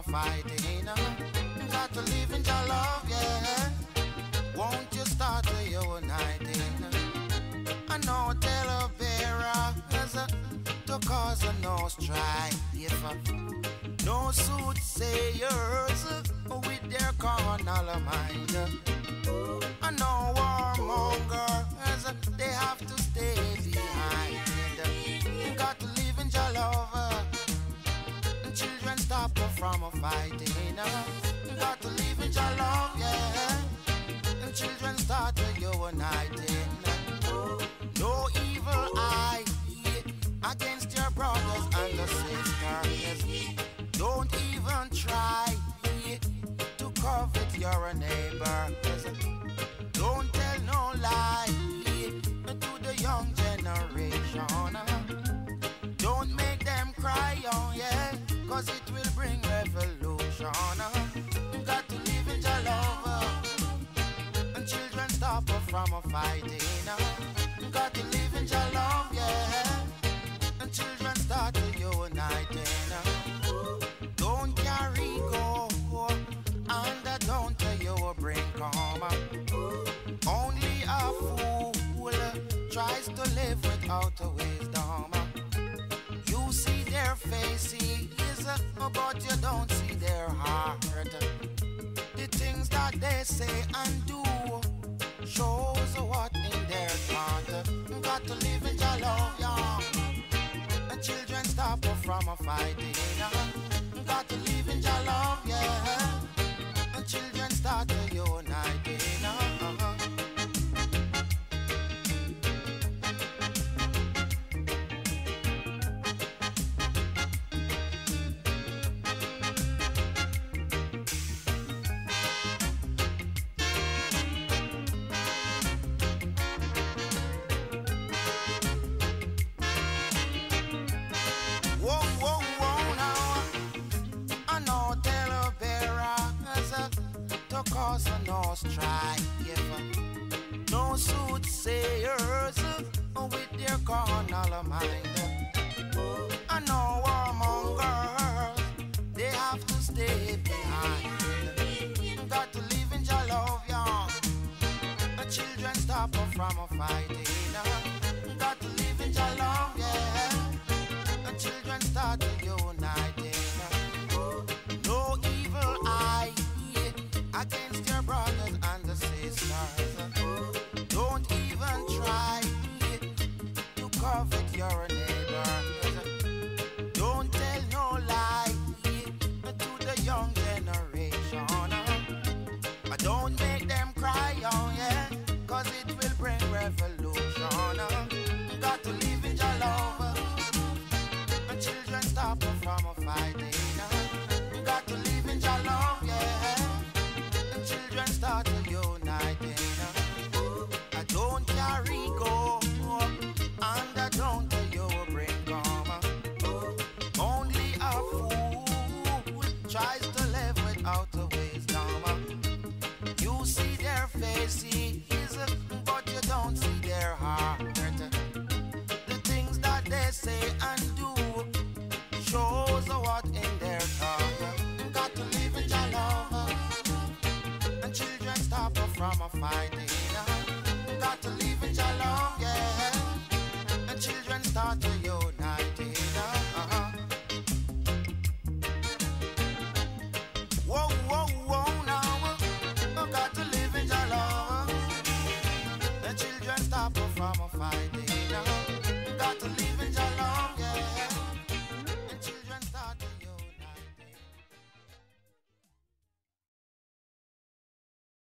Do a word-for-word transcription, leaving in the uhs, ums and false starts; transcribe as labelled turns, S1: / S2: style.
S1: fighting. Got to live in your love, yeah. Won't you start to uniting? I know tell a bearer to cause a no strife. No soothsayers with their carnal mind. I know warmongers, they have to stay behind. Got to live in your love. Children stop from fighting. Got to live in your love, yeah. Children start to uniting. No evil eye against your brothers and your sisters. Don't even try to covet your neighbor. Don't tell no lie to the young generation. Don't make them cry, oh yeah, cause it will bring revolution. Got to live in your love. And children stop from fighting. Got to live in your love, yeah. And children start to uniting. Don't carry go, and don't you bring calm. Only a fool tries to live without a wisdom. You see their faces, but you don't see their heart. The things that they say and do shows what in their heart. Got to live in your love, yeah. And children stop from fighting. Got to live in your love, yeah. And children start to uniting. Cause no strife, no soothsayers with their carnal mind.